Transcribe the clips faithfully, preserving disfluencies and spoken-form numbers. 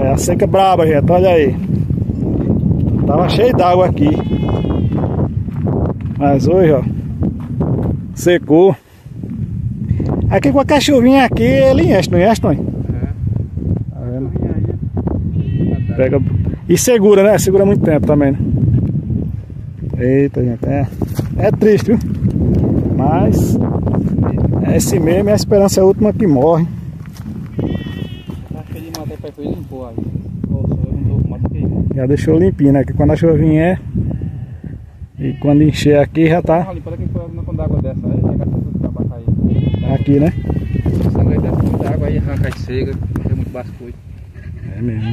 É a seca braba, gente, olha aí. Tava cheio d'água aqui. Mas hoje, ó, secou. Aqui com a cachovinha aqui, ele enche, não enche, não? É. Tá vendo? Pega... E segura, né? Segura muito tempo também, né? Eita, gente, é, é triste, viu? Mas é esse mesmo, é a esperança é a última que morre. Já deixou limpinho, né? Que quando a chuva vier e quando encher aqui já tá. Aqui, né? É mesmo.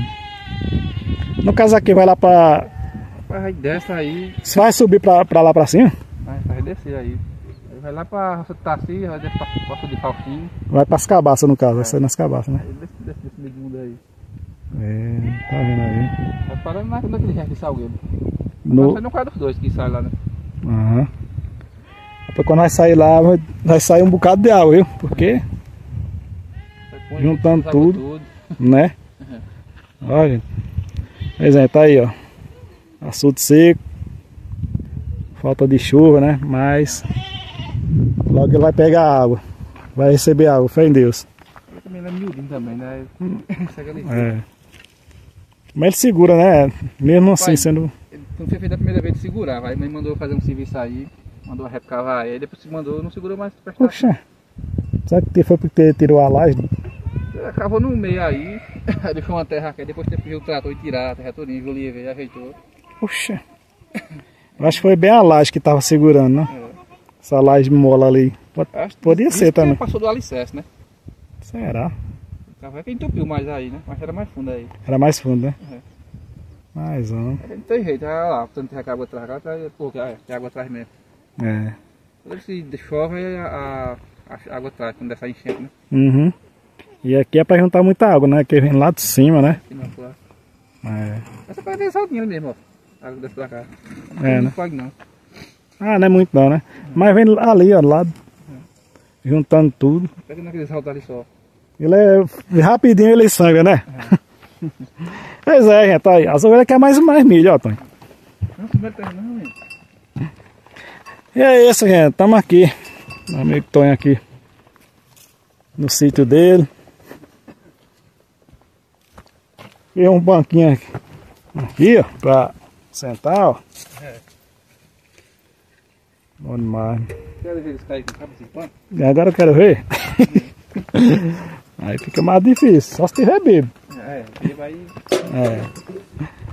No caso aqui vai lá pra. Vai desce aí. Você vai subir pra, pra lá pra cima? Vai, vai descer aí. Vai lá pra Roça de Taci, vai descer pra Roça de Falquinho. Vai pras cabaças no caso, é. Vai ser nas cabaças, né? Aí desce, desce desse meio mundo aí. É, tá vendo aí? Vai parando na, naquele resto de Salgueiro. No... Vai no quadro dos dois que sai lá, né? Aham. Depois quando vai sair lá, vai, vai sair um bocado de água, viu? Porque juntando tudo, tudo, né? Uhum. Olha, por exemplo, tá aí, ó. Açude seco, falta de chuva, né? Mas logo ele vai pegar água, vai receber água, fé em Deus. Ele também é miudinho também, né? É. Mas ele segura, né? Mesmo assim, Pai, sendo... Ele não tinha feito a primeira vez de segurar, vai, mas mandou fazer um serviço aí, mandou recavar aí, depois se mandou, não segurou mais. Puxa, será que foi porque tirou a laje? Cavou no meio aí, deixou uma terra aqui, depois teve que o trator e tirar a terra todinha, Julia veio e ajeitou. Puxa, eu acho que foi bem a laje que tava segurando, né? É. Essa laje mola ali. Acho, Podia ser também. Passou do alicerce, né? Será? O cavalo é que entupiu mais aí, né? Mas era mais fundo aí. Era mais fundo, né? É. Mais um. É, não tem jeito, olha lá, tanto tem água atrás, lá, pô, tem água atrás mesmo. É. Quando se chove, a, a água atrás, quando dessa enchente, né? Uhum. E aqui é pra juntar muita água, né? Que vem lá de cima, né? Aqui não, claro. É. Essa pode ver saltinho ali mesmo, ó. A água desce pra cá. Não é, não né? pode não. Ah, não é muito não, né? É. Mas vem ali, ó, do lado. É. Juntando tudo. Pega naquele salto ali só. Ele é... Rapidinho ele sangra, né? É. Pois é, gente, aí. As ovelhas querem mais, mais milho, ó, Tony. Não, não vai ter não, hein? E é isso, gente. Estamos aqui. Meu amigo Tonho aqui. No sítio dele. E um banquinho aqui, aqui ó, pra sentar, ó. É. Bom demais. Quero ver eles caírem com cabo de pano? E agora eu quero ver. Aí fica mais difícil, só se tiver bebo. É, bebo aí. É.